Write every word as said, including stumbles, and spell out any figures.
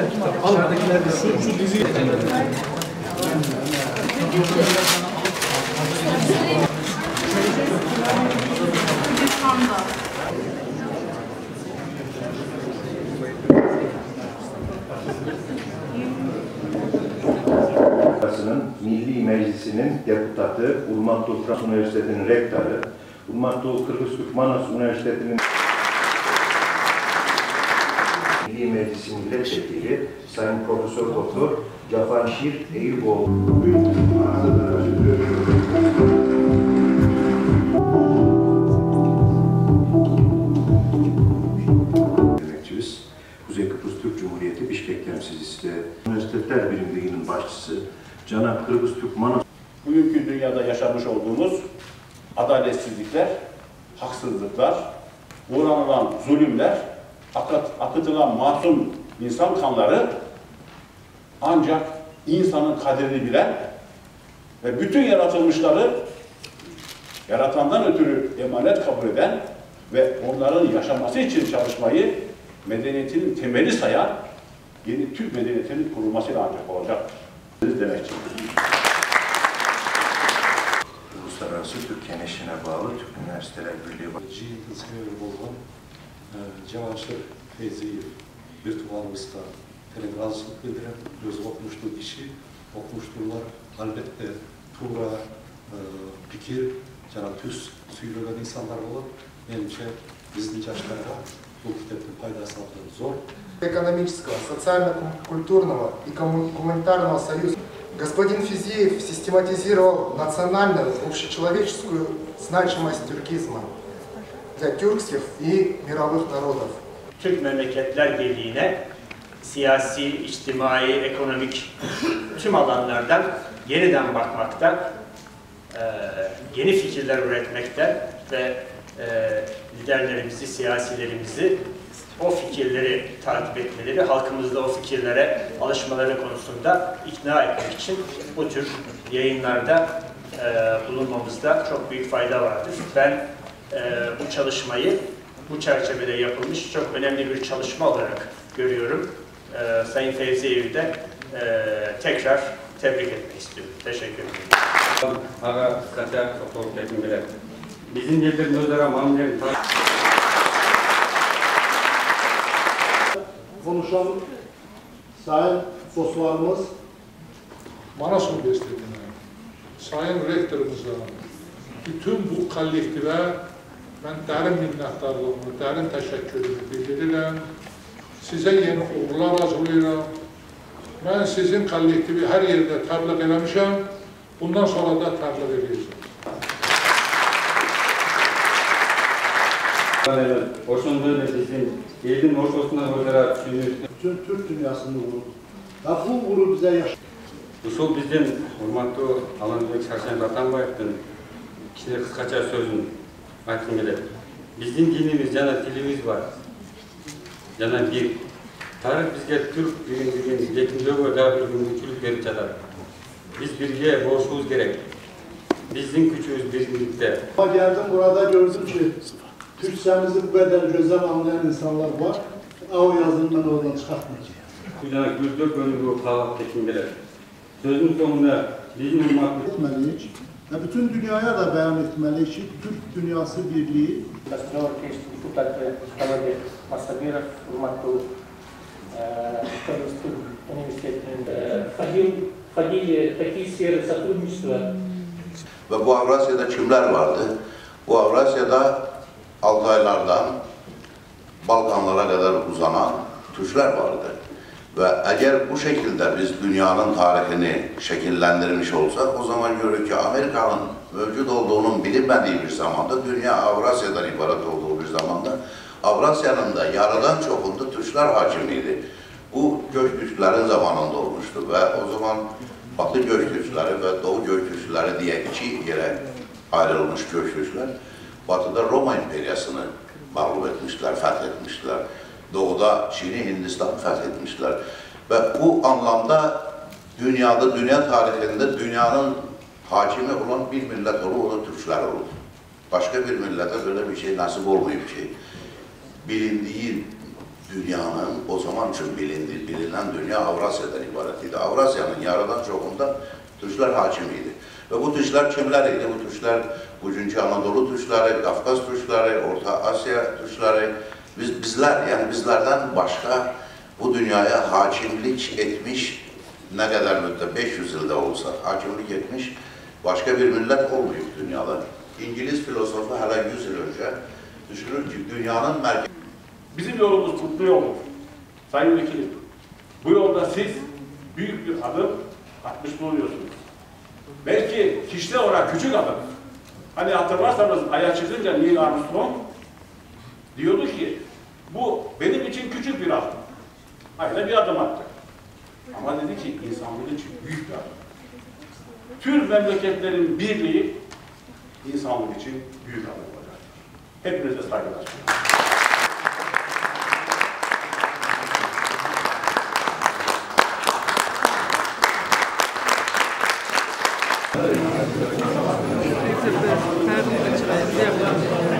kitap. Aşağıdakiler de Milli Meclisi'nin deputatı, Urmatu Fransız Üniversitesi'nin rektörü, Urmatu Kırgız Türkmanos Üniversitesi'nin Milli Meclisi Milletvekili Sayın Profesör Doktor Cafanşir Eyüboğlu. Demekçimiz Kuzey Kıbrıs Türk Cumhuriyeti Bişkek Temsilcisi ve Üniversiteler Birimliği'nin başçısı Cenab-ı Kırgız Türkmanos. Bugünkü dünyada yaşamış olduğumuz adaletsizlikler, haksızlıklar, uğranılan zulümler, akıtılan masum insan kanları ancak insanın kaderini bilen ve bütün yaratılmışları yaratandan ötürü emanet kabul eden ve onların yaşaması için çalışmayı medeniyetin temeli sayan yeni Türk medeniyetinin kurulmasıyla ancak olacaktır. Demekçi. Uluslararası Türkiye Neşri'ne bağlı Türk Üniversiteler Birliği Cihit'in sebebi olan Cavanşir Feyziyev virtualımızda telegramsızlık bildiren öz okumuşluğu kişi okumuşluğlar elbette tuğra fikir Cenab-ı Tüs suyulayan insanlar olup benimce bizim yaşlarda bu kitabın faydası aldığı zor. Экономического, социально-культурного и гуманитарного союза. Господин Физиев систематизировал национальную, общечеловеческую значимость тюркизма для тюркских и мировых народов. Türk Memleketler Birliği'ne siyasi, içtimai, ekonomik tüm alanlardan yeniden bakmakta, yeni fikirler üretmekte ve liderlerimizi, siyasilerimizi o fikirleri takip etmeleri, halkımızda o fikirlere alışmaları konusunda ikna etmek için bu tür yayınlarda e, bulunmamızda çok büyük fayda vardır. Ben e, bu çalışmayı bu çerçevede yapılmış çok önemli bir çalışma olarak görüyorum. E, Sayın Feyziyev'i de e, tekrar tebrik etmek istiyorum. Teşekkür ederim. Ağa kısaca oturup etmeler. Bizim yerlerin özara mamlerin konuşan Sayın Osmanımız Manas Üniversitesi'ne, Sayın Rektörümüze, bütün bu kollektive ben derin minnettarlığımı, derin teşekkürümü bildirirəm. Size yeni uğurlar arzulayıram. Ben sizin kollektivi her yerde təbliğ eləmişəm. Bundan sonra da təbliğ edəcəm. Hoşunduğu bizim elin hoşluğundan olarak düşünüyoruz. Bütün Türk dünyasını vurur. Ya bu vurur bize yaşa. Uşul bizden hurmatlı Alanbek Sarşen Ratanbayev'den kişiler kıskaça sözün aytın gelir. Bizim dinimiz, cana dilimiz var. Cana bir. Tarih bizge Türk bilin yekindöğü daha bir mümkünlük verip çatar. Biz birliğe borçluyuz gerek. Bizim küçüğüz birlikte. Ama geldim burada gördüm ki Türkçemizi bu kadar güzel anlayan insanlar var. O yazını ben oradan çıkartmayacağım. Bu cana güzdök önü kahvaltı tekin gelir. Sözün sonunda bizim hurmatlı Etmeliyiz. Ve bütün dünyaya da beyan etmeliyiz ki Türk Dünyası Birliği ve bu Avrasya'da kimler vardı? Bu Avrasya'da Altaylardan Balkanlara kadar uzanan Türkler vardı. Ve eğer bu şekilde biz dünyanın tarihini şekillendirmiş olsak, o zaman görür ki Amerika'nın mevcut olduğunun bilinmediği bir zamanda, dünya Avrasya'dan ibaret olduğu bir zamanda, Avrasya'nın da yarıdan çokunda Türkler hakimiydi. Bu göç Türklerin zamanında olmuştu ve o zaman Batı göç Türkleri ve Doğu göç Türkleri diye iki yere ayrılmış göç Türkler. Batı'da Roma İmperyası'nı mağlup etmişler, fethetmişler. Doğuda Çin'i, Hindistan'ı fethetmişler. Ve bu anlamda dünyada, dünya tarihinde dünyanın hakimi olan bir millet olur, o da Türkler olur. Başka bir millete böyle bir şey nasip olmuyor ki. Bilindiği dünyanın o zaman için bilindi, bilinen dünya Avrasya'dan ibaret idi. Avrasya'nın yarıdan çoğunda Türkler hakim idi. Ve bu Türkler kimler idi? Bu Türkler bugünkü Anadolu Türkleri, Kafkas Türkleri, Orta Asya Türkleri, biz, bizler yani bizlerden başka bu dünyaya hakimlik etmiş ne kadar müddet, beş yüz yılda olsa hakimlik etmiş başka bir millet olmuyor dünyada. İngiliz filozofu hala yüz yıl önce düşünür ki dünyanın merkezi. Bizim yolumuz kutlu yoldur. Sayın Vekilim, bu yolda siz büyük bir adım atmış bulunuyorsunuz. Belki kişisel olarak küçük adım. Hani hatırlarsanız Ay'a çıkınca Neil Armstrong diyordu ki bu benim için küçük bir adım. Ay'a bir adım attı. Ama dedi ki insanlık için büyük bir adım. Tüm memleketlerin birliği insanlık için büyük adım olacaktır. Hepinize saygılar. Her